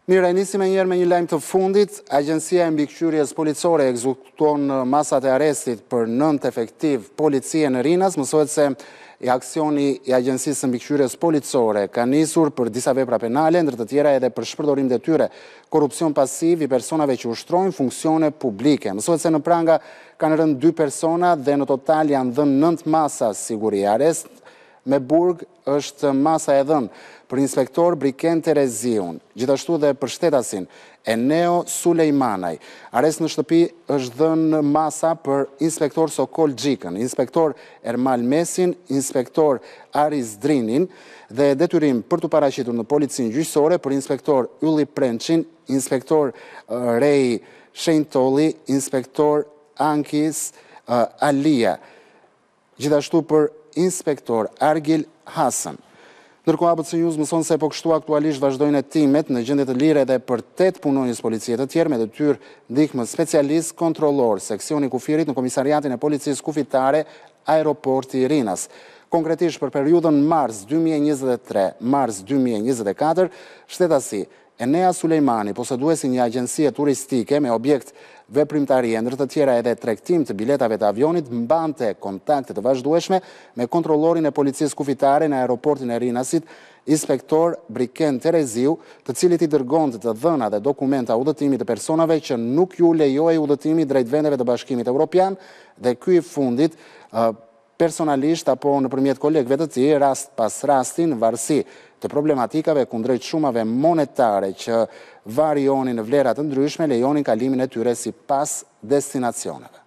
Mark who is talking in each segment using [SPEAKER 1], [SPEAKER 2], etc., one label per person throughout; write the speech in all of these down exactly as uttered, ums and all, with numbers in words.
[SPEAKER 1] Mire, nisim e njerë me një lajm të fundit. Agjencia e mbikëqyrjes policore ekzekuton masat e arrestit për nënt efektiv policie në Rinas. Mësohet se i aksioni i Agjencisë së mbikëqyrjes policore ka nisur për disa vepra penale, ndër të tjera edhe për shpërdorim detyre, korrupsion pasiv i personave që ushtrojnë funksione publike. Mësohet se në pranga kanë rënë dy persona dhe në total janë dhënë nënt masa siguri. Arrest me burg është masa e dhënë për inspektor Briken Tereziun, gjithashtu dhe për shtetasin Eneo Sulejmanaj. Arrest në shtëpi është dhënë masa për inspektor Sokol Gjikën, inspektor Ermal Mesin, inspektor Aris Drinin dhe detyrim për të paraqitur në policin gjyqësore për inspektor Ylli Prençin, inspektor uh, Rej Shenjtolli, inspektor Ankis uh, Alia, gjithashtu për inspektor Argil Hasan. Ndërkohë A B C News mëson se po kështu aktualisht vazhdojnë hetimet në gjendje të lire edhe për tetë punonjës policie të tjerë me detyrë ndihmë specialist kontrollor seksioni kufirit në komisariatin e policisë kufitare Aeroporti i Rinas. Konkretisht për periudhën mars dy mijë e njëzet e tre mars dy mijë e njëzet e katër, shtetasi Enea Sulejmani, poseduesi një agjencie turistike me objekt veprimtarie, ndër të tjera edhe tregtim të biletave të avionit, mbante kontakte të vazhdueshme me kontrollorin e policisë kufitare në aeroportin e Rinasit, inspektor Briken Tereziu, të cilit i dërgonte të dhëna dhe dokumenta udhëtimit të personave që nuk ju lejoi udhëtimi drejt vendeve të Bashkimit Evropian, dhe ky i fundit uh, personalisht apo nëpërmjet kolegëve të tij, rast pas rasti në varësi të problematikave kundrejt shumave monetare që varionin në vlera të ndryshme, lejonin kalimin e tyre sipas destinacioneve.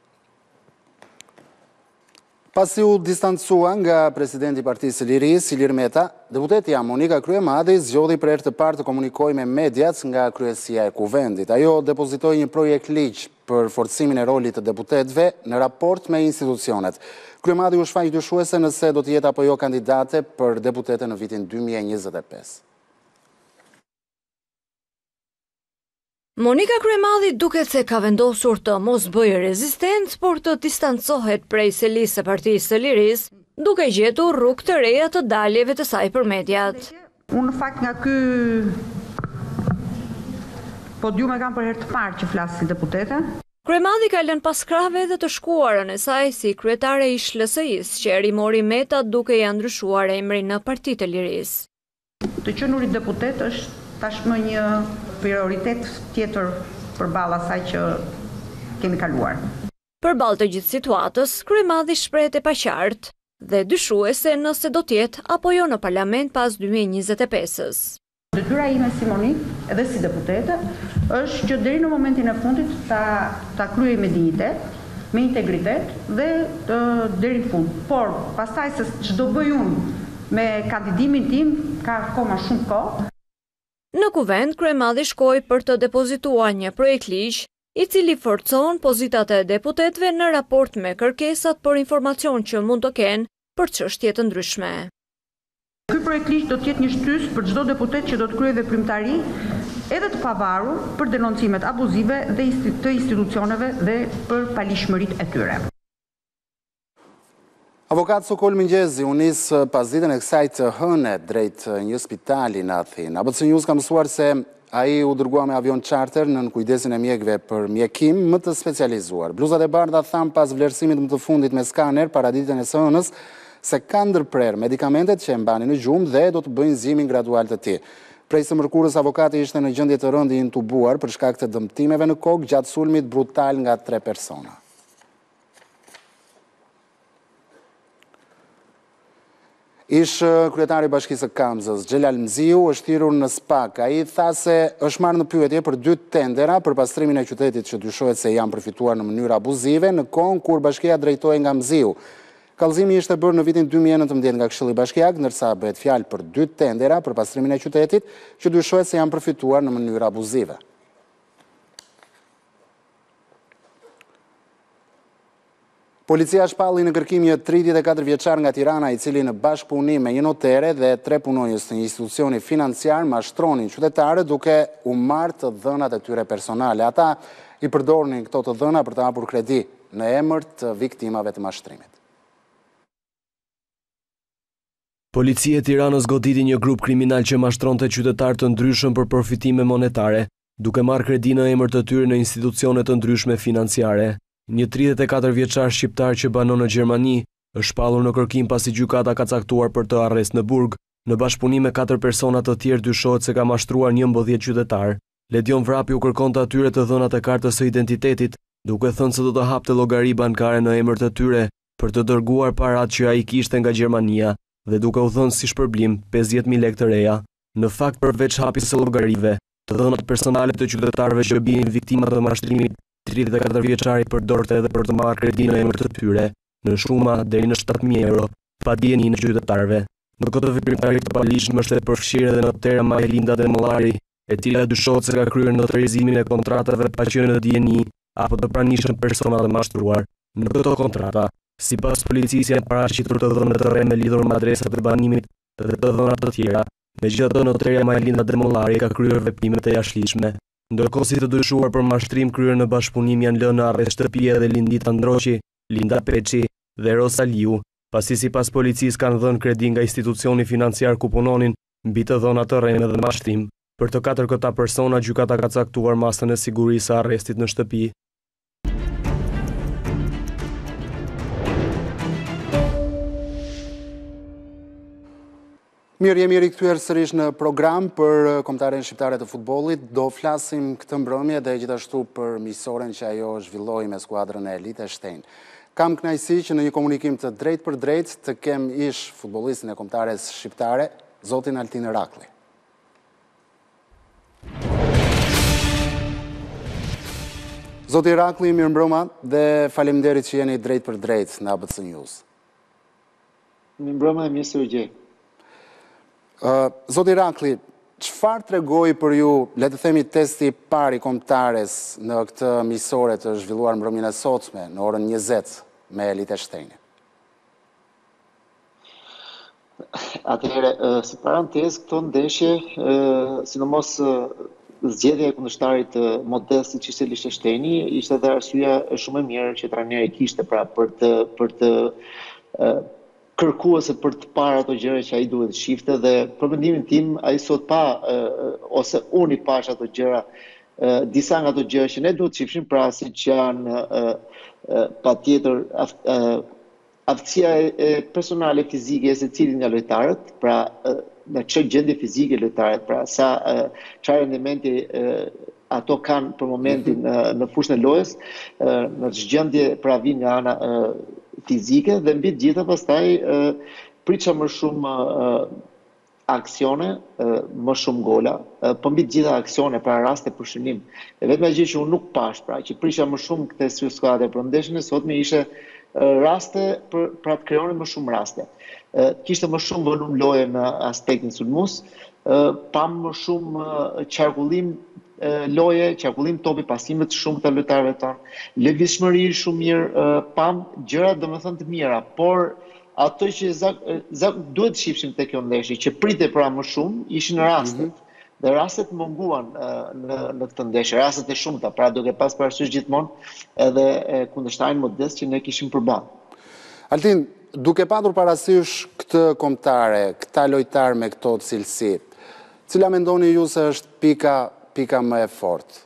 [SPEAKER 1] Pasi u distancua nga presidenti i Partisë së Lirisë, Ilir Meta, deputetja Monika Kryemadi zgjodhi për herë të parë të komunikojë me mediat nga kryesia e kuvendit. Ajo depozitoi një projekt ligj për forcimin e rolit të deputetëve në raport me institucionet. Kryemadi u shfaq dyshuese nëse do të jetë apo jo kandidate për deputete në vitin dy mijë e njëzet e pesë.
[SPEAKER 2] Monika Kryemadi duket se ka vendosur të mos bëjë rezistencë, por të distancohet prej selisë së Partisë së Lirisë, duke gjetur rrugë të reja të daljeve të saj për mediat.
[SPEAKER 3] Unë në fakt nga ky podium e kam për herë të parë që flas si deputete.
[SPEAKER 2] Kryemadi ka lënë pas krahave dhe të shkuarën e saj si kryetare i Shl S I-s, që e rimori Meta duke ia ndryshuar emrin në Partitë e Lirisë.
[SPEAKER 3] Të qenurit deputet është tashmë një prioritet tjetër përballë asaj që kemi kaluar.
[SPEAKER 2] Përballë të gjithë situatës, Kryemadi shprehet e paqartë dhe dyshuese nëse do të jetë apo jo në parlament pas dy mijë e njëzet e pesës.
[SPEAKER 3] Detyra ime si Monik, edhe si deputete, është që deri në momentin e fundit ta ta kryej me dinjitet, me integritet dhe uh, deri në fund. Por pastaj se ç'do bëj unë me kandidimin tim ka akoma shumë kohë.
[SPEAKER 2] Në kuvend, Kryemadi shkoi për të depozituar një projekt ligj, i cili forcon pozitat e deputetëve në raport me kërkesat për informacion që mund të kenë për çështje të ndryshme.
[SPEAKER 3] Ky projekt ligj do të jetë një shtys për çdo deputet që do të kryejë veprimtari, edhe të pavarur për denoncimet abuzive dhe të institucioneve dhe për palishmëritë e tyre.
[SPEAKER 1] Avokat Sokol Mingjezi u nis pas ditën e kësaj të hëne drejt një spitali në Athinë. A B C News ka mësuar se ai u dërgua me avion charter në kujdesin e mjekëve për mjekim më të specializuar. Bluzat e bardha than pas vlerësimit më të fundit me skaner para ditën e së hënës se kanë ndërprer medikamentet që e mbanin në gjumë dhe do të bëjnë zimin gradual të tij. Prej së mërkurës avokati ishte në gjendje të rëndë i intubuar për shkak të dëmtimeve në kokë gjatë sulmit brutal nga tre persona. Ish kryetari i Bashkisë së Kamzës, Xhelal Mziu, është thirrur në SPAK. Ai tha se është marrë në pyetje për dy tendera për pastrimin e qytetit që dyshohet se janë përfituar në mënyrë abuzive në kohën kur bashkia drejtohej nga Mziu. Kallëzimi ishte bërë në vitin dy mijë e nëntëmbëdhjetë nga Këshilli Bashkiak, ndërsa bëhet fjalë për dy tendera për pastrimin e qytetit që dyshohet se janë përfituar në mënyrë abuzive. Policia shpalli në kërkim një tridhjetë e katër vjeçar nga Tirana, i cili në bashkëpunim me një notere dhe tre punonjës të një institucioni financiar mashtronin qytetarët duke u marrë të dhënat e tyre personale. Ata i përdornin këto të dhëna për të hapur kredi në emër të viktimave të mashtrimit.
[SPEAKER 4] Policia e Tiranës goditi një grup kriminal që mashtronte qytetar të ndryshëm për përfitime monetare, duke marrë kredi në emër të tyre në institucione të ndryshme financiare. Një tridhjetë e katër vjeçar shqiptar që banon në Gjermani është shpallur në kërkim pasi gjykata ka caktuar për të arrest në burg. Në bashkëpunim me katër persona të tjerë dyshohet se ka mashtruar njëmbëdhjetë qytetar. Ledion Vrapi u kërkonte atyre të dhënat e kartës së identitetit, duke thënë se do të hapte llogari bankare në emër të tyre për të dërguar paratë që ai kishte nga Gjermania dhe duke u dhënë si shpërblim pesëdhjetë mijë lekë të reja. Në fakt, përveç hapjes së llogarive, të dhënat personale të qytetarëve që bien viktima të mashtrimit, tridhjetë e katër vjeçari përdorte edhe për të marrë kredi në emër të tyre, në shuma deri në shtatë mijë euro, pa dijen e qytetarëve. Në këtë veprimtari të palishme është e përfshirë edhe notera Majlinda Demollari, e cila dyshohet se ka kryer notarizimin e kontratave pa qenë në dieni apo të pranishëm persona të mashtruar. Në këto kontrata, sipas policisë janë paraqitur të dhënat të rreme lidhur me adresat e banimit dhe të dhënat të tjera. Megjithatë, noteria Majlinda Demollari ka kryer veprime të jashtëligjshme. Ndërkohë, si të dyshuar për mashtrim kryer në bashkëpunim janë lënë në arrest shtëpi edhe Lindita Ndroqi, Linda Peçi dhe Rosa Liu, pasi sipas policisë kanë dhënë kredi nga institucioni financiar ku punonin mbi të dhëna të rreme dhe mashtrim. Për të katër këta persona, gjykata ka caktuar masën e sigurisë së arrestit në shtëpi.
[SPEAKER 1] Mirë, jemi rikthyer sërish në program për kombëtaren shqiptare të futbollit. Do flasim këtë mbrëmje dhe gjithashtu për miqësoren që ajo zhvilloi me skuadrën e Liechtenstein. Kam kënaqësi që në një komunikim të drejtë për drejtë të kem ish futbollistin e kombëtares shqiptare, zotin Altin Irakli. Zoti Irakli, mirë mbrëma dhe faleminderit që jeni drejt për drejt në A B C News.
[SPEAKER 5] Mirë mbrëma e mirë se u gjej.
[SPEAKER 1] Uh, Zoti Irakli, çfarë tregoi për ju, le të themi, testi i parë i kombëtares në këtë miqësore të zhvilluar mbrëmjen e sotme në orën njëzet me Liechtenstein?
[SPEAKER 5] Atëherë, uh, si parantezë, këto ndeshje, uh, sidomos uh, zgjedhja e kundërshtarit modest siç ishte Liechtensteini, ishte edhe arsyeja shumë e mirë që trajneri kishte pra për të për të uh, kërkuese për të parë ato gjëra që ai duhet të shifte dhe për mendimin tim ai sot pa uh, ose unë i pash ato gjëra, uh, disa nga ato gjëra që ne duhet të shifshim pra siç janë uh, uh, patjetër uh, aftësia e personale fizike e secilit nga lojtarët, pra uh, në çfarë gjendje fizike lojtarët, pra sa çfarë rendimenti ato kanë për momentin mm-hmm. në fushën e lojës, në gjendje pra vin nga ana fizike dhe mbi të gjitha pastaj pritja më shumë aksione, më shumë gola, po mbi të gjitha aksione pra raste për shënim. E vetëm gjë që unë nuk pash, pra që prisha më shumë këtë sy skuadre për ndeshjen e sotme ishte raste për pra të krijonin më shumë raste. Kishte më shumë volum loje në aspektin sulmues, pa më shumë qarkullim loje, qarkullim topi, pasime të shumë të lojtarëve tonë, lëvizshmëri shumë mirë, pam gjëra domethënë të mira, por ato që zak, zak duhet të shifshim tek kjo ndeshje, që pritej pra më shumë, ishin rastet. Mm-hmm. Dhe rastet munguan në në këtë ndeshje, rastet e shumta, pra duke pas parasysh gjithmonë edhe kundërshtarin modest që ne kishim përballë.
[SPEAKER 1] Altin, duke patur parasysh këtë kombëtare, këta lojtar me këto cilësi, cila mendoni ju se është pika, pika më e fortë?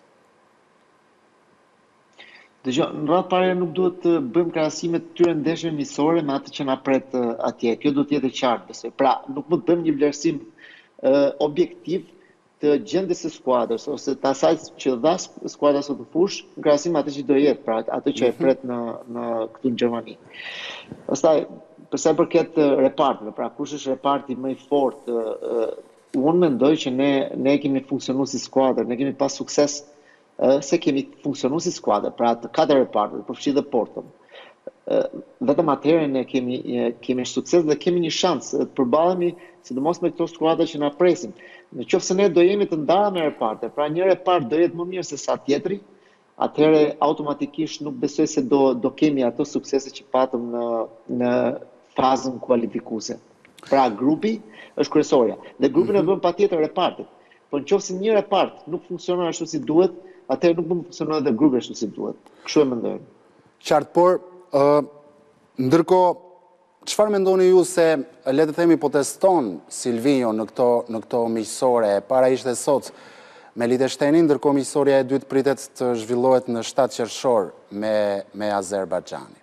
[SPEAKER 5] Dëgjoj, në radhë parë nuk duhet të bëjmë krahasime të tyre ndeshjeve miqësore me atë që na pret atje. Kjo duhet të jetë e qartë, besoj. Pra, nuk mund të bëjmë një vlerësim uh, objektiv të gjendjes së skuadrës ose të asaj që dha skuadra sot në fushë, në krahasim atë që do jetë, pra atë që e pret në në këtu në Gjermani. Pastaj, për sa i përket reparteve, pra kush është reparti më i fortë, unë mendoj që ne ne kemi funksionuar si skuadër, ne kemi pas sukses se kemi funksionuar si skuadër, pra të katër repartet, përfshi dhe Porton. Vetëm atëherë ne kemi kemi sukses dhe kemi një shans të përballemi sidomos me këto skuadra që na presin. Në qoftë se ne do jemi të ndara me reparte, pra një repart do jetë më mirë se sa tjetri, atëherë automatikisht nuk besoj se do do kemi ato suksese që patëm në në fazën kualifikuese. Pra grupi është kryesorja. Dhe grupin mm-hmm. e bën patjetër repartet. Po nëse një repart nuk funksionon ashtu si duhet, atëherë nuk mund të funksionojë edhe grupi ashtu si duhet. Kështu e mendoj.
[SPEAKER 1] Qartë, por uh, ndërkohë Çfarë mendoni ju se, le të themi, po teston Silvinjo në këto, në këto miqësore? Para ishte sot me Liechtensteinin, ndërkohë miqësoria e dytë pritet të zhvillohet në shtatë qershor me, me Azerbajxhanin.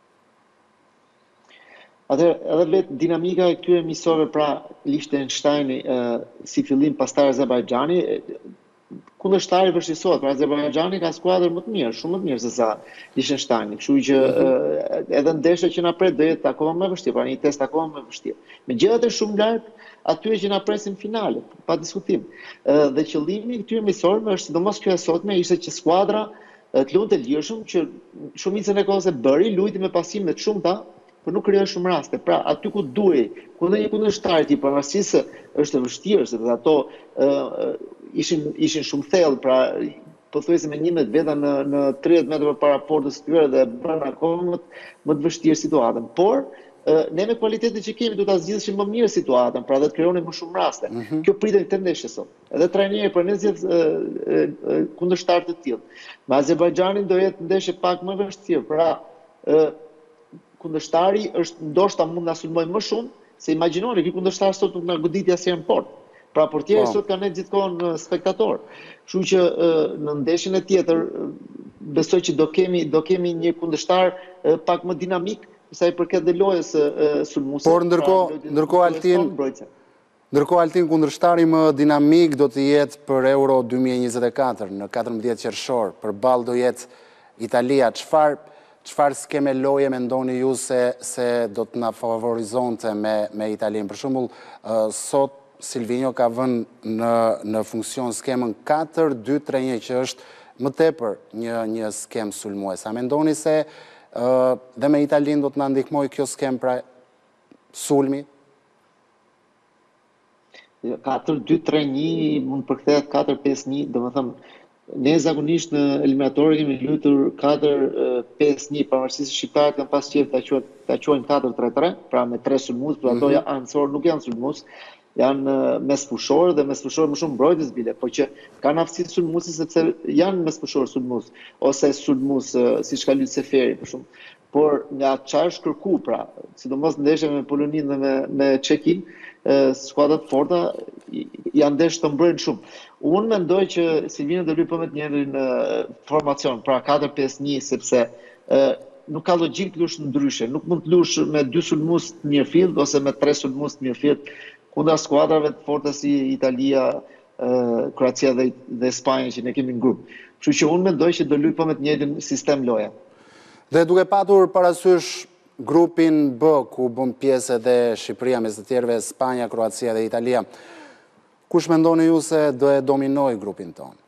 [SPEAKER 5] Atëherë, edhe vetë dinamika e këtyre miqësorëve, pra Liechtensteini si fillim, pastaj Azerbajxhani, kundërshtari vështirësohet, pra Azerbajxhani ka skuadër më të mirë, shumë më të mirë se sa Liechtensteini, kështu që uh, edhe ndeshja që na pret do jetë akoma më vështirë, pra një test akoma më vështirë. Megjithatë shumë larg atyre që na presin finale, pa diskutim. Uh, dhe qëllimi i këtyre miqësorëve është sidomos kjo e sotme, ishte që skuadra uh, të luante lirshëm, që shumicën e kohës e bëri, luajti me pasime të shumta, por nuk krijoi shumë raste. Pra, aty ku duhej, ku ndonjë kundërshtar i pavarësisht se është e vështirë, sepse ato uh, ishin ishin shumë thellë, pra pothuajse me njëmbëdhjetë veta në në tridhjetë metra përpara portës së tyre dhe bën akoma më, më të vështirë situatën. Por ne me kualitetin që kemi duhet ta zgjidhshim më mirë situatën, pra dhe të krijonim më shumë raste. Mm -hmm. Kjo pritet këtë ndeshje sot. Edhe trajneri për ne zgjedh kundërshtar të tillë. Me Azerbajxhanin do jetë ndeshje pak më vështirë, pra e, kundërshtari është ndoshta mund na sulmojë më shumë, se imagjinoni ky kundërshtar sot nuk na goditi asnjëherë në portë. Pra portieri oh. sot ka ne gjithkohon spektator. Kështu që në ndeshjen e tjetër besoj që do kemi do kemi një kundërshtar pak më dinamik sa i përket dhe lojës sulmuese.
[SPEAKER 1] Por ndërkohë ndërkohë Altin ndërkohë Altin kundërshtari më dinamik do të jetë për Euro dy mijë e njëzet e katër në katërmbëdhjetë qershor. Përballë do jetë Italia. Çfarë çfarë skeme loje mendoni ju se se do të na favorizonte me me Italinë? Për shembull, sot Silvinjo ka vënë në, në funksion skemën katër dy tre një, që është më tepër një, një skem sulmues. A mendoni se uh, dhe me Italinë do të na ndihmojë kjo skem, pra sulmi?
[SPEAKER 5] katër dy tre një mund përkthehet katër pesë një, domethënë ne zakonisht në eliminatorë kemi luajtur katër pesë një, pavarësisht se shqiptarët kanë pas qejf ta quajnë ta quajnë katër tre tre, pra me tre sulmues, por ato janë anësor, nuk janë sulmues. Janë mesfushorë dhe mesfushorë më shumë mbrojtës bile, po që kanë aftësi sulmuesi sepse janë mesfushorë sulmues ose sulmues siç ka luajtur Seferi për shumë. Por nga çfarë është kërku, pra, sidomos ndeshja me Poloninë dhe me me Çekin, skuadrat forta janë ndesh të mbrojnë shumë. Unë mendoj që Silvinjo do luajë me të njëjtin formacion, pra katër pesë një, sepse nuk ka logjik të luash ndryshe, nuk mund të luash me dy sulmues të mirëfillt ose me tre sulmues të mirëfillt kundër skuadrave të forta si Italia, Kroacia dhe, dhe Spanja që ne kemi në grup. Kështu që unë mendoj që do luajë me të njëjtin sistem loja.
[SPEAKER 1] Dhe duke patur parasysh grupin B, ku bën pjesë edhe Shqipëria, mes të tjerëve Spanja, Kroacia dhe Italia, kush mendoni ju se do e dominoj grupin tonë?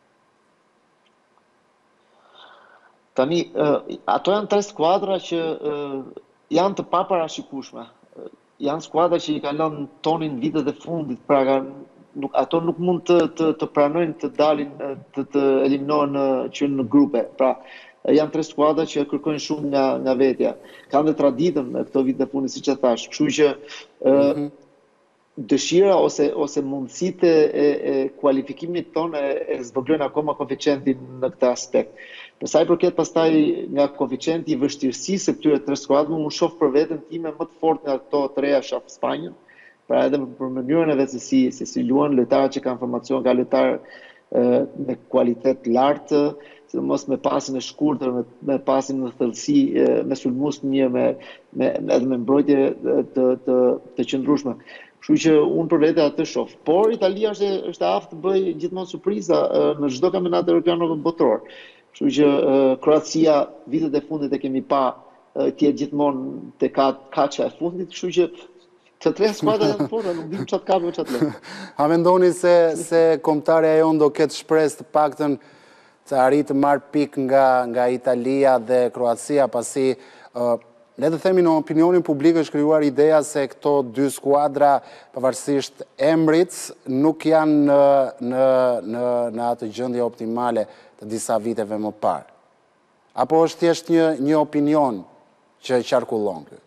[SPEAKER 5] Tani, ato janë tre skuadra që janë të paparashikueshme. Janë skuadra që i kanë lënë tonin vitet e fundit, pra kanë, nuk, ato nuk mund të, të, të pranojnë të dalin, të, të eliminohen që në grupe. Pra, janë tre skuadra që kërkojnë shumë nga, nga vetja. Kanë dhe traditën në këto vitet e fundit, siç e thash. Kështu që mm-hmm. dëshira ose, ose mundësitë e, e kualifikimit tonë e, e zvoglojnë akoma koeficientin në këtë aspekt. Për sa i përket pastaj nga koeficienti i vështirësisë së këtyre tre skuadrave, unë shoh për veten time më të fortë nga këto treja, shoh Spanjën, pra edhe për mënyrën e vet se si se si luan lojtarët që kanë formacion, ka lojtarë me kualitet lartë, sidomos me pasin e shkurtër, me, me pasin në thellësi, me sulmues të mirë, me, me edhe me mbrojtje të të të qëndrueshme. Kështu që unë për vete atë shoh. Por Italia është është aftë të bëjë gjithmonë surpriza në çdo kampionat evropian botror. Kështu që uh, Kroacia vitet e fundit e kemi pa uh, tjetë gjithmonë te kaça e fundit, kështu që të tre skuadrat janë forta, nuk dim çfarë ka me çfarë lë.
[SPEAKER 1] A mendoni se se kombëtarja jon do ketë shpresë të paktën të arrijë të marrë pikë nga nga Italia dhe Kroacia, pasi uh, le të themi në opinionin publik është krijuar ideja se këto dy skuadra, pavarësisht emrit, nuk janë në në në, në atë gjendje optimale të disa viteve më parë. Apo është thjesht një një opinion që qarkullon ky?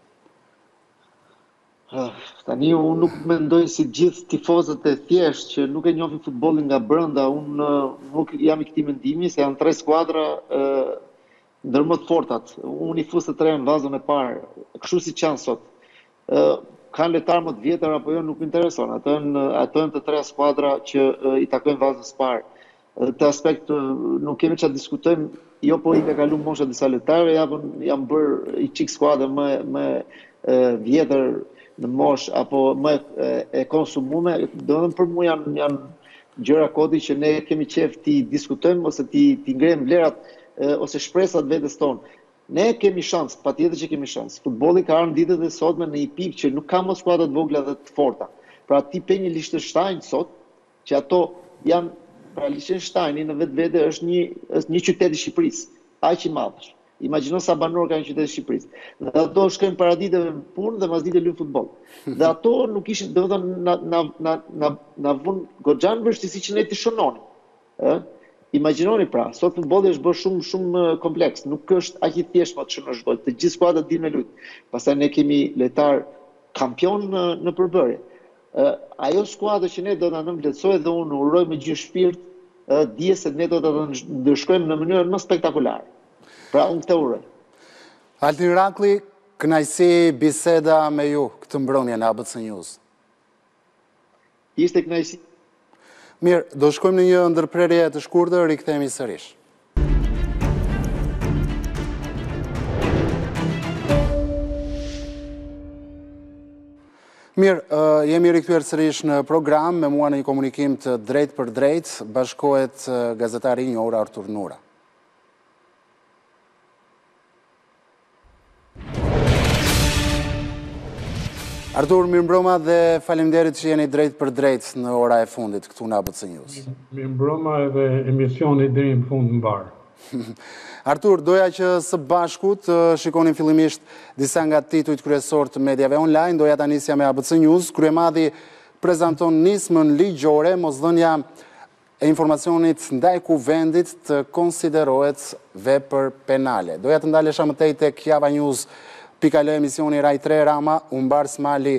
[SPEAKER 5] Uh, tani unë nuk mendoj si gjithë tifozët e thjesht që nuk e njohin futbollin nga brenda, unë uh, nuk jam i këtij mendimi se janë tre skuadra uh, ndër më të fortat. Unë i fus të tre në vazën e parë, kështu siç janë sot. kanë lojtarë më të vjetër apo jo, nuk më intereson. Ato janë të tre skuadra që i takojnë vazhdimës parë. Të aspekt nuk kemi çfarë diskutojmë, jo po i ka kalu mosha disa lojtarë, janë bërë i çik skuadra më më vjetër në mosh apo më e konsumume, domethënë për mua janë janë gjëra kodi që ne kemi qef ti diskutojmë ose ti ti ngrem vlerat ose shpresat vetes tonë. Ne kemi shans, patjetër që kemi shans. Futbolli ka ardhur ditët e sotme në një pikë që nuk ka më skuadra të vogla dhe të forta. Pra ti pe një Liechtenstein sot, që ato janë, pra Liechtensteini në vetvete është një është një qytet i Shqipërisë, aq i madh. Imagjino sa banor ka një qytet i Shqipërisë. Dhe ato shkojnë para ditëve në punë dhe pas ditëve luajnë futboll. Dhe ato nuk ishin, domethënë na na na na na vun goxhan vështirësi që ne ti shënonim. Ë? Imagjinoni pra, sot futbolli është bërë shumë shumë kompleks, nuk është aq i thjeshtë më të shënosh gol. Të gjithë skuadrat dinë me lut. Pastaj ne kemi lojtar kampion në, në përbërje. Uh, ajo skuadër që ne do ta nënvlerësojë dhe unë uroj me gjithë shpirt, uh, dije se ne do ta ndëshkojmë në mënyrën më spektakolare. Pra unë këtë uroj.
[SPEAKER 1] Altin Rakli, kënaqësi biseda me ju këtë mbrëmje në A B C News.
[SPEAKER 5] Ishte kënaqësi.
[SPEAKER 1] Mirë, do shkojmë në një ndërprerje të shkurtër, rikthehemi sërish. Mirë, uh, jemi rikthyer sërish në program, me mua në një komunikim të drejt për drejt, bashkohet uh, gazetari i njohur Artur Nura. Artur, mirëmbrëma dhe faleminderit që jeni drejt për drejt në ora e fundit këtu në A B C News.
[SPEAKER 6] Mirëmbrëma edhe emisioni deri në fund mbar.
[SPEAKER 1] Artur, doja që së bashku të shikonin fillimisht disa nga titujt kryesor të mediave online, doja ta nisja me A B C News. Kryemadhi prezanton nismën ligjore, mosdhënia e informacionit ndaj kuvendit të konsiderohet vepër penale. Doja të ndalesha më tej tek Java News. Pikale emisioni Raj tre Rama, umbar smali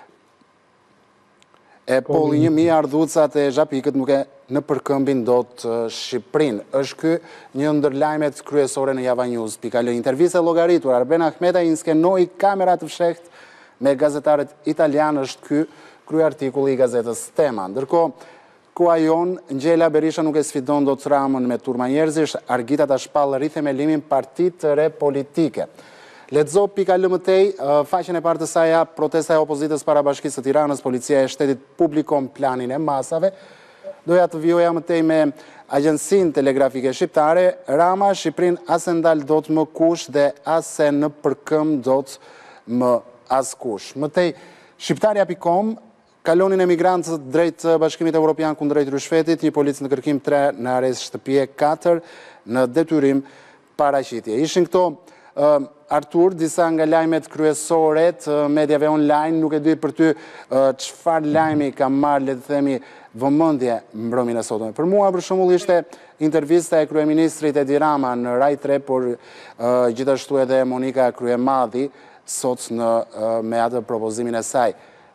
[SPEAKER 1] e Polli një mijë ardhucat e Zhapikët nuk e në përkëmbin do të Shqiprin. Është ky një ndër lajmet kryesore në Java News. Pikale interviste llogaritur, Arben Ahmeta i skenoi kamera të fshehtë me gazetarët italian, është ky kryartikulli i gazetës Tema. Ndërkohë, koha jon, Ngjela Berisha nuk e sfidon dot Ramën me turma njerëzish, Argita ta shpall rithemelimin partitë të re politike. Lexo pika lë mëtej, faqen e parë të saj protesta e opozitës para Bashkisë së Tiranës, policia e shtetit publikon planin e masave. Doja të vjoja mëtej me Agjencinë Telegrafike Shqiptare, Rama, Shqiprin ase ndal dot më kush dhe ase në përkëm dot më askush. Mëtej, Shqiptarja punkt com, kalonin emigrantët drejt Bashkimit Evropian kundrejt Ryshfetit, një policë në kërkim tre në arrest shtëpie katër në detyrim paraqitje. Ishin këto uh, Artur, disa nga lajmet kryesore të mediave online, nuk e di për ty çfarë lajmi ka marrë, le të themi, vëmendje mbrëmjen e sotme. Për mua, për shembull, ishte intervista e kryeministrit Edi Rama në Raj tre, por uh, gjithashtu edhe Monika Kryemadhi sot në uh, me atë propozimin e saj.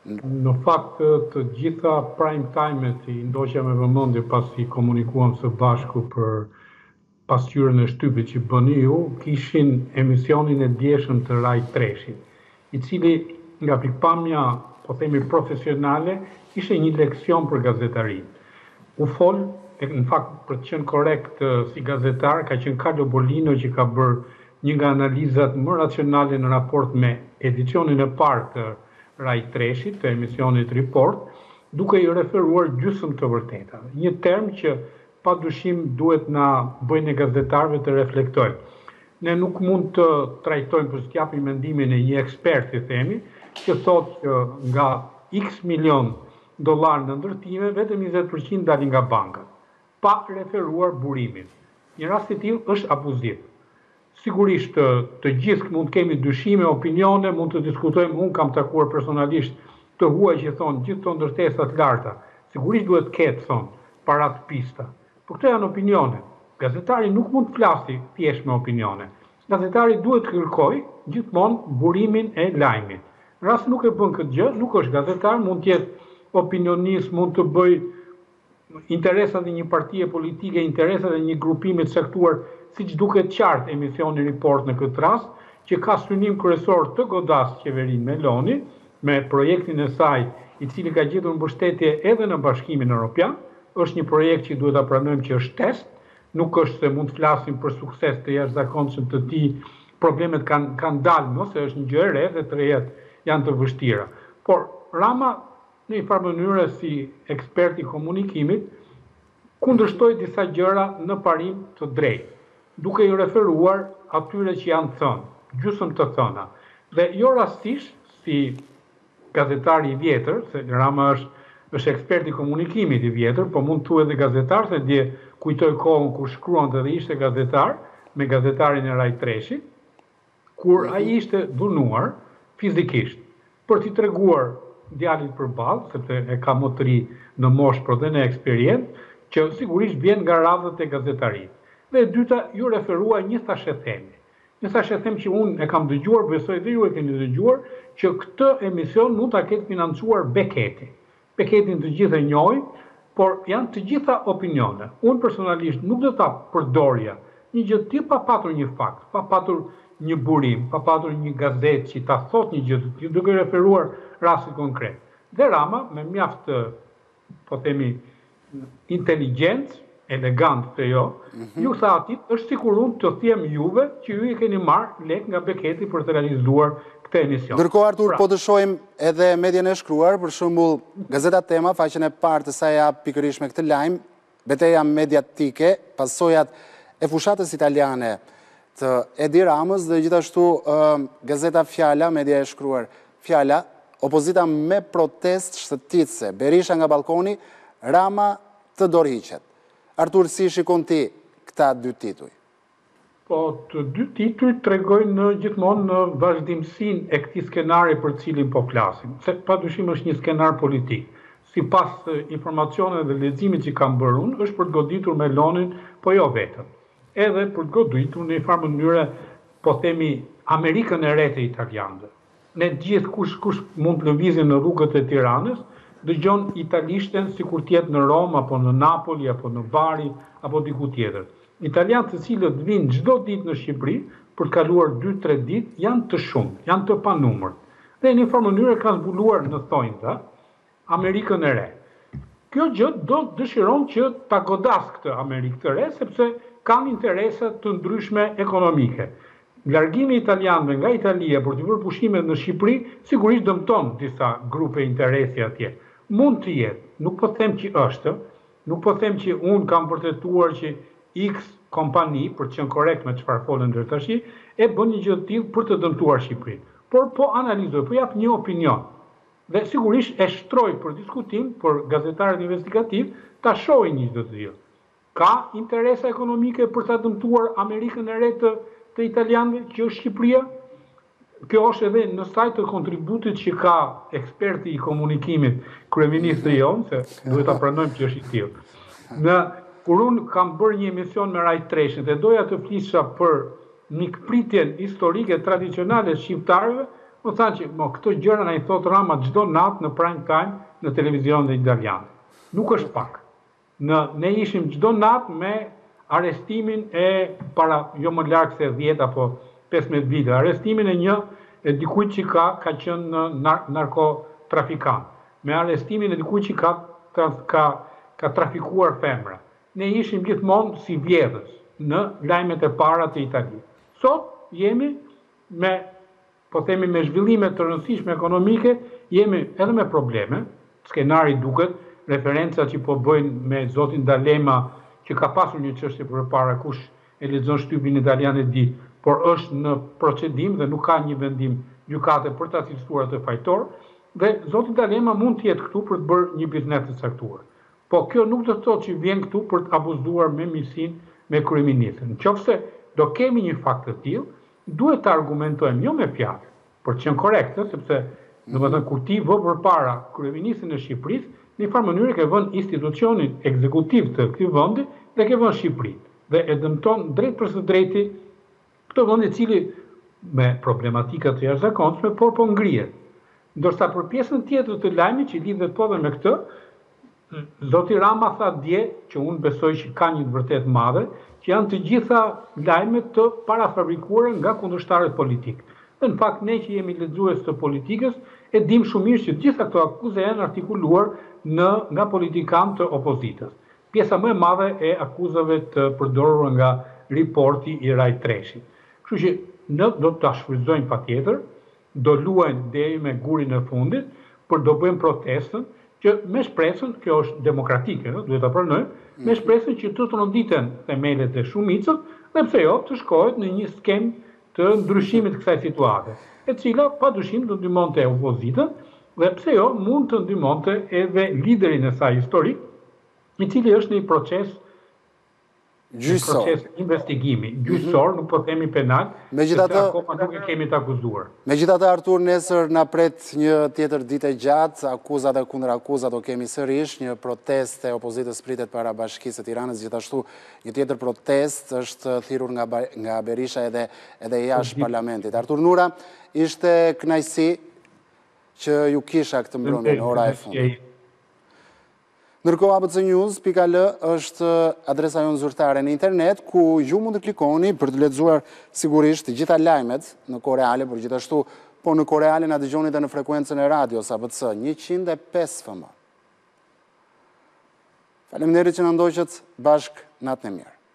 [SPEAKER 6] Në fakt, të gjitha prime time-et i ndoqja me vëmendje pasi komunikuam së bashku për pasqyrën e shtypit që bëni ju, kishin emisionin e djeshëm të Raj treshit, i cili nga pikpamja, po themi profesionale, ishte një leksion për gazetarin. U fol, në fakt për të qenë korrekt si gazetar, ka qenë Carlo Bolino që ka bërë një nga analizat më racionale në raport me edicionin e parë të Raj treshit, të emisionit Report, duke i referuar gjysmë të vërtetave. Një term që pa dushim duhet na bëjnë e gazetarëve të reflektojnë. Ne nuk mund të trajtojmë për të japim mendimin e një eksperti, themi, që thotë që nga X milion dollar në ndërtime, vetëm njëzet përqind dalin nga bankat, pa referuar burimin. Një rast i tillë është abuziv. Sigurisht të, të gjithë mund kemi dyshime, opinione, mund të diskutojmë, unë kam takuar personalisht të huaj që thonë gjithë të ndërtesat larta. Sigurisht duhet ketë, thonë, parat pista. Por këto janë opinione. Gazetari nuk mund të flasi thjesht me opinione. Gazetari duhet të kërkojë gjithmonë burimin e lajmit. Në rast nuk e bën këtë gjë, nuk është gazetar, mund të jetë opinionist, mund të bëj interesat e një partie politike, interesat e një grupimi të caktuar, siç duket qartë emisioni Report në këtë rast, që ka synim kryesor të godas qeverinë Meloni, me projektin e saj, i cili ka gjetur mbështetje edhe në Bashkimin Evropian. Është një projekt që duhet ta pranojmë që është test, nuk është se mund të flasim për sukses të jashtëzakonshëm të tij. Problemet kanë kanë dalë, mos se është një gjë e re dhe të reja janë të vështira. Por Rama në një farë mënyrë si ekspert i komunikimit kundërshtoi disa gjëra në parim të drejtë, duke i referuar atyre që janë thënë, gjysmë të thëna. Dhe jo rastisht si gazetari i vjetër, se Rama është është ekspert i komunikimit i vjetër, po mund të thuhet edhe gazetar, se dje kujtoj kohën kur shkruante dhe ishte gazetar me gazetarin e Raj Treshit, kur ai ishte dhunuar fizikisht për t'i treguar djalit përballë, sepse e ka më të ri në moshë por dhe në eksperiencë, që sigurisht vjen nga radhët e gazetarisë. Dhe e dyta ju referua një thashë themi. Një thashë them që unë e kam dëgjuar, besoj dhe ju e keni dëgjuar, që këtë emision mund ta ketë financuar Beketi. Beketin të gjithë e njohin, por janë të gjitha opinione. Unë personalisht nuk do ta përdorja një gjë të tillë pa patur një fakt, pa patur një burim, pa patur një gazetë që ta thot një gjë të tillë, duke referuar rastin konkret. Dhe Rama me mjaft, po themi, inteligjencë, elegant të jo, mm-hmm. ju tha atit, është sikur unë të them juve që ju i keni marrë lek nga Beketi për të realizuar këtë emision.
[SPEAKER 1] Ndërkohë, Artur, pra, po të shohim edhe medjen e shkruar, për shembull Gazeta Tema, faqen e parë të saj hap pikërisht me këtë lajm, betejë mediatike, pasojat e fushatës italiane të Edi Ramës dhe gjithashtu uh, Gazeta Fjala, media e shkruar Fjala, opozita me protest shtetitëse, Berisha nga balkoni, Rama të dorëhiqet. Artur, si shikon ti këta dy tituj?
[SPEAKER 6] Po, të dy tituj tregojnë gjithmonë në vazhdimsinë e këtij skenari për cilin po flasim. Se padyshim është një skenar politik. Sipas informacioneve dhe leximit që kam bërë unë, është për të goditur Melonin, po jo vetëm. Edhe për të goditur në një farë mënyrë, po themi, Amerikën e re të italianëve. Ne gjithë kush kush mund të lëvizë në rrugët e Tiranës, dëgjon italishten sikur të jetë në Rom apo në Napoli apo në Bari apo diku tjetër. Italianë të cilët vinë çdo ditë në Shqipëri për të kaluar dy tre ditë janë të shumë, janë të panumër. Dhe në një farë mënyrë kanë zbuluar në thonjza Amerikën e re. Kjo gjë do dëshiron që ta godas këtë Amerikë të re, sepse kanë interesa të ndryshme ekonomike. Largimi i italianëve nga Italia për të bërë pushime në Shqipëri sigurisht dëmton disa grupe interesi atje. Mund të jetë, nuk po them që është, nuk po them që unë kam vërtetuar që X kompani, për të qenë korrekt me çfarë folën deri tash, e bën një gjë të tillë për të dëmtuar Shqipërinë. Por po analizoj, po jap një opinion. Dhe sigurisht e shtroj për diskutim për gazetarët investigativ ta shohin një gjë të tillë. Ka interesa ekonomike për ta dëmtuar Amerikën e re të të italianëve që është Shqipëria? Kjo është edhe në sajt të kontributit që ka eksperti i komunikimit, kryeministri jonë, se duhet ta pranojmë që është i tillë. Në kur unë kam bërë një emision me Raj Treshin dhe doja të flisha për mikpritjen historike tradicionale shqiptarëve, më thanë që mo, këto gjëra na i thot Rama çdo natë në prime time në televizionin italian. Nuk është pak. Në, ne ishim çdo natë me arestimin e para jo më larg se dhjetë apo pesëmbëdhjetë vite, arestimin e një e dikujt që ka ka qenë nar narkotrafikant, me arestimin e dikujt që ka ka ka trafikuar femra. Ne ishim gjithmonë si vjedhës në lajmet e para të Italisë. Sot jemi me, po themi, me zhvillime të rëndësishme ekonomike, jemi edhe me probleme. Skenari duket, referenca që po bëjnë me zotin D'Alema, që ka pasur një çështje përpara, kush e lexon shtypin italian e di, por është në procedim dhe nuk ka një vendim gjykate për ta cilësuar atë fajtor, dhe zoti D'Alema mund të jetë këtu për të bërë një biznes të caktuar. Po kjo nuk do të thotë që vjen këtu për të abuzuar me miqësinë me kryeministrin. Nëse do kemi një fakt të tillë, duhet të argumentojmë jo me fjalë, për të qenë korrektë, sepse domethënë kur ti vë përpara kryeministrin e Shqipërisë, në një farë mënyrë ke vënë institucionin ekzekutiv të këtij vendi dhe ke vënë Shqipërinë. Dhe e dëmton drejt për së drejti këtë vend i cili me problematika të jashtëzakonshme, por po ngrihet. Ndërsa për pjesën tjetër të lajmit që lidhet po dhe me këtë, zoti Rama tha dje, që unë besoj që ka një të vërtetë madhe, që janë të gjitha lajmet të parafabrikuara nga kundërshtarët politik. Dhe në fakt ne që jemi lexues të politikës e dim shumë mirë që gjitha këto akuze janë artikuluar në nga politikanë të opozitës. Pjesa më e madhe e akuzave të përdorura nga riporti i Raj Treshit. Kështu që ne do ta shfrytëzojmë patjetër, do luajnë deri me gurin e fundit, por do bëjmë protestën që me shpresën, kjo është demokratike, duhet ta pranojmë, me shpresën që të tronditen themelet e shumicës dhe pse jo të shkohet në një skem të ndryshimit të kësaj situate, e cila padyshim do ndihmonte opozitën dhe pse jo mund të ndihmonte edhe liderin e saj historik, i cili është në një proces
[SPEAKER 1] gjyqësor.
[SPEAKER 6] proces investigimi, gjyqësor, nuk po themi penal,
[SPEAKER 1] Megjithatë,
[SPEAKER 6] sepse akoma nuk e kemi të akuzuar.
[SPEAKER 1] Megjithatë, Artur, nesër na pret një tjetër ditë e gjatë, akuzat e kundër akuzat do kemi sërish, një protestë e opozitës pritet para Bashkisë së Tiranës, gjithashtu një tjetër protestë është thirrur nga nga Berisha edhe edhe jashtë parlamentit. Artur Nura, ishte kënaqësi që ju kisha këtë mbrëmje në ora e fundit. Ndërkohë, A B C News pikë L është adresa jonë zyrtare në internet, ku ju mund të klikoni për të lexuar sigurisht të gjitha lajmet në kohë reale, por gjithashtu po në kohë reale na dëgjoni edhe në frekuencën e radios A B C njëqind e pesë F M. Faleminderit që na ndoqët bashkë, natën e mirë.